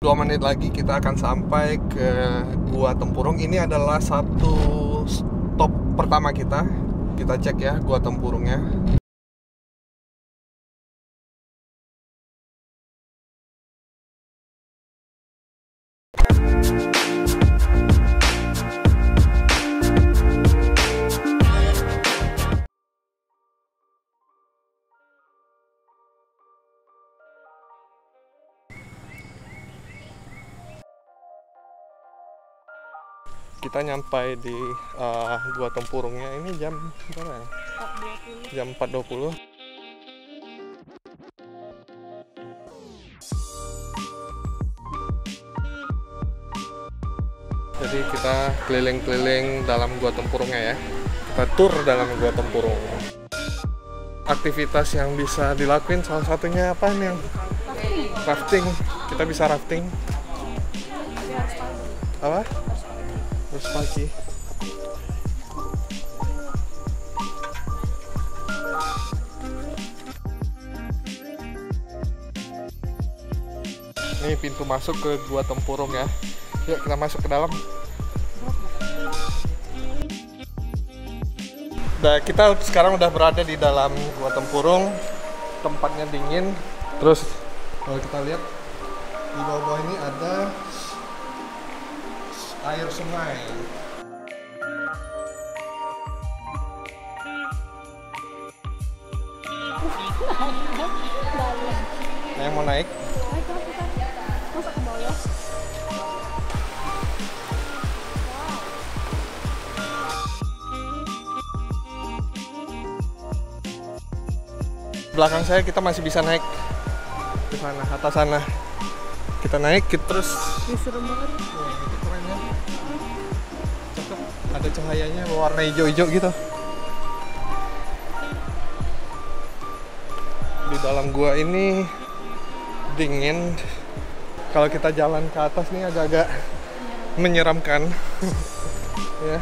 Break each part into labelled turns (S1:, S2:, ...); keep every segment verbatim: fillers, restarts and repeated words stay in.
S1: Dua menit lagi kita akan sampai ke Gua Tempurung. Ini adalah satu stop pertama kita. Kita cek ya Gua Tempurungnya. Kita nyampai di uh, Gua Tempurungnya ini jam berapa ya? Jam empat dua puluh. Jadi kita keliling-keliling dalam Gua Tempurungnya ya. Kita tur dalam Gua Tempurung. Aktivitas yang bisa dilakuin salah satunya apa nih? Yang rafting. Kita bisa rafting. Apa? Terus pagi. Ini pintu masuk ke Gua Tempurung ya. Yuk kita masuk ke dalam. Nah, kita sekarang udah berada di dalam Gua Tempurung. Tempatnya dingin. Terus kalau kita lihat di bawah-bawah ini ada air sungai. Nah, yang mau naik?
S2: Masa ke bawah?
S1: Belakang saya kita masih bisa naik ke sana, atas sana. Kita naik, kita terus.
S2: Ini serem banget.
S1: Wah, itu keren ya. Cakep. Ada cahayanya warna hijau-hijau gitu. Di dalam gua ini dingin. Kalau kita jalan ke atas nih agak-agak menyeramkan. Ya.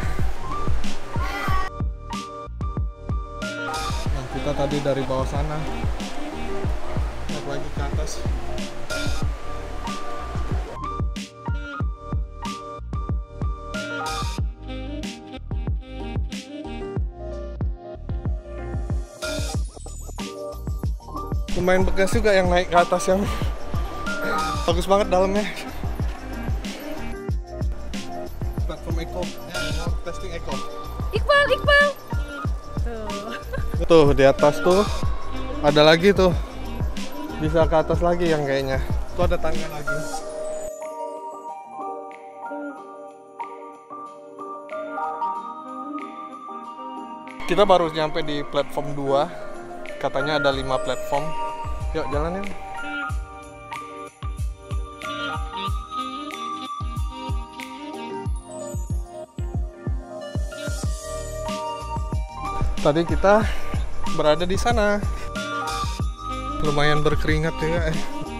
S1: Nah, kita tadi dari bawah sana naik lagi ke atas. Lumayan bekas juga yang naik ke atas, yang bagus banget dalamnya. Platform Eco, ya mau testing Eco.
S2: Iqbal, Iqbal. Tuh.
S1: Tuh di atas tuh ada lagi tuh, bisa ke atas lagi yang kayaknya. Tuh ada tangga lagi. Kita baru nyampe di platform dua. Katanya ada lima platform. Yuk jalanin. Tadi kita berada di sana. Lumayan berkeringat ya.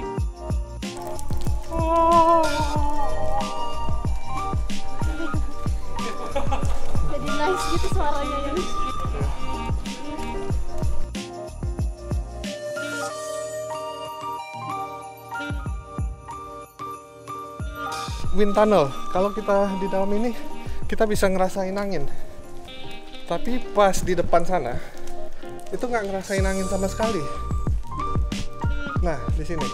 S2: Jadi nice gitu suaranya ya.
S1: Wind tunnel. Kalau kita di dalam ini kita bisa ngerasain angin. Tapi pas di depan sana itu nggak ngerasain angin sama sekali. Nah, di sini.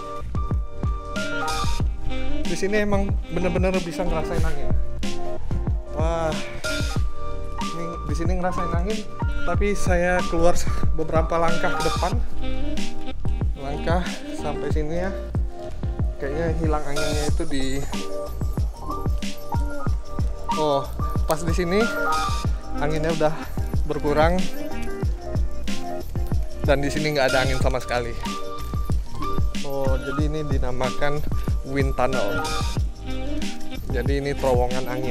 S1: Di sini emang bener-bener bisa ngerasain angin. Wah. Ini di sini ngerasain angin, tapi saya keluar beberapa langkah ke depan. Langkah sampai sini ya. Kayaknya hilang anginnya itu di Oh, pas di sini anginnya udah berkurang dan di sini nggak ada angin sama sekali. Oh, jadi ini dinamakan wind tunnel. Jadi ini terowongan angin.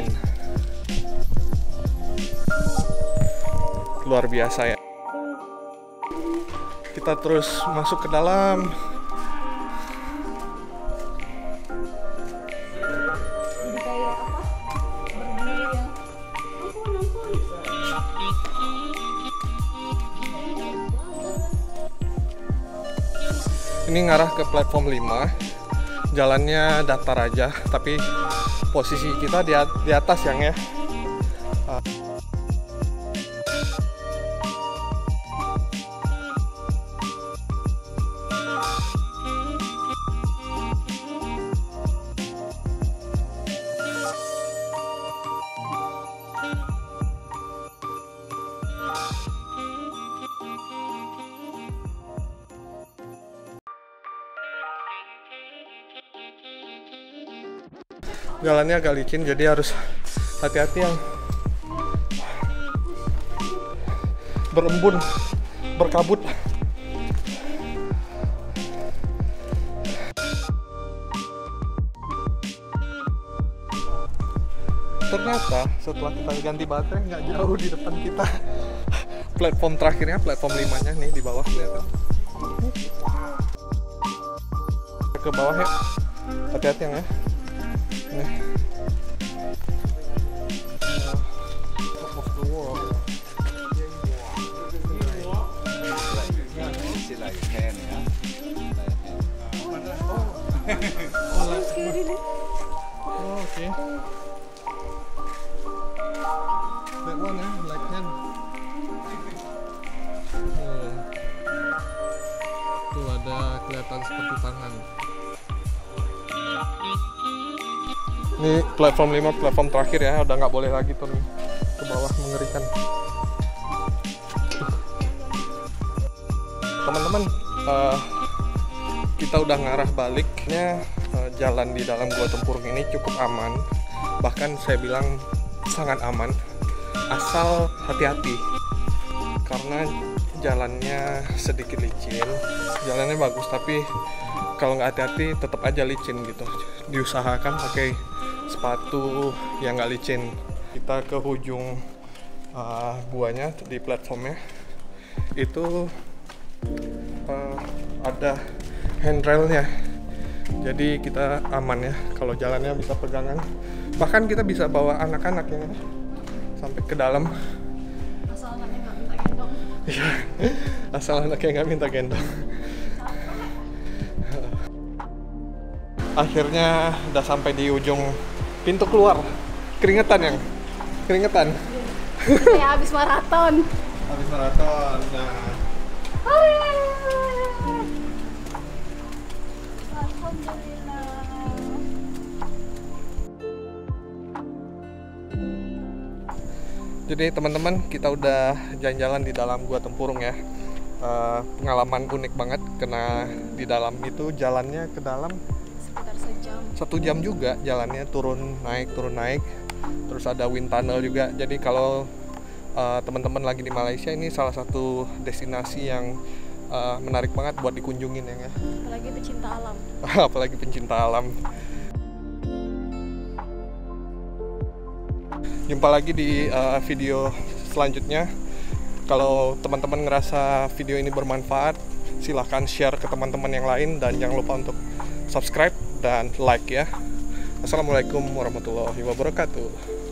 S1: Luar biasa ya. Kita terus masuk ke dalam.
S2: Jadi kayak apa? Berbunyi ya. Ampun, ampun.
S1: Ini ngarah ke platform lima. jalannya datar aja, tapi posisi kita di, di atas yang ya. Uh, jalannya agak licin, jadi harus hati-hati yang berembun, berkabut. Ternyata setelah kita ganti baterai nggak jauh di depan kita. Platform terakhirnya, platform limanya nih di bawah kelihatan. Ke bawah ya, hati-hati yang ya. Nih. Top of the world. Oh, okay. That one ya, like hand. Oh. Tuh ada kelihatan seperti tangan. Ini platform lima, platform terakhir ya, udah nggak boleh lagi turun ke bawah, mengerikan. Teman-teman, uh, kita udah ngarah baliknya. Uh, jalan di dalam Gua Tempurung ini cukup aman, bahkan saya bilang sangat aman, asal hati-hati karena jalannya sedikit licin. Jalannya bagus, tapi kalau nggak hati-hati tetap aja licin gitu. Diusahakan pakai sepatu yang nggak licin. Kita ke ujung uh, guanya di platformnya itu uh, ada handrailnya, jadi kita aman ya kalau jalannya bisa pegangan. Bahkan kita bisa bawa anak-anak ya sampai ke dalam.
S2: Asal anaknya nggak minta gendong.
S1: Iya, asal anaknya nggak minta gendong. Akhirnya udah sampai di ujung pintu keluar. Keringetan yang keringetan.
S2: Kayak habis maraton.
S1: Habis maraton. Nah.
S2: Alhamdulillah.
S1: Jadi teman-teman, kita udah jalan-jalan di dalam Gua Tempurung ya. Uh, pengalaman unik banget karena di dalam itu jalannya ke dalam
S2: Sekitar sejam.
S1: satu jam juga jalannya, turun naik turun naik. Terus ada wind tunnel juga. Jadi kalau uh, teman-teman lagi di Malaysia, ini salah satu destinasi yang uh, menarik banget buat dikunjungin ya.
S2: Apalagi pecinta alam.
S1: Apalagi pencinta alam. Jumpa lagi di uh, video selanjutnya. Kalau teman-teman ngerasa video ini bermanfaat, silahkan share ke teman-teman yang lain, dan jangan lupa untuk subscribe dan like ya. Assalamualaikum warahmatullahi wabarakatuh.